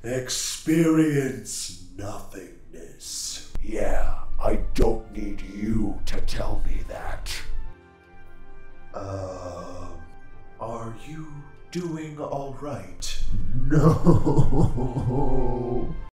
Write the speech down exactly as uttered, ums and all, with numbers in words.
experience nothingness. Yeah, I don't need you to tell me that. Um, are you doing all right? No.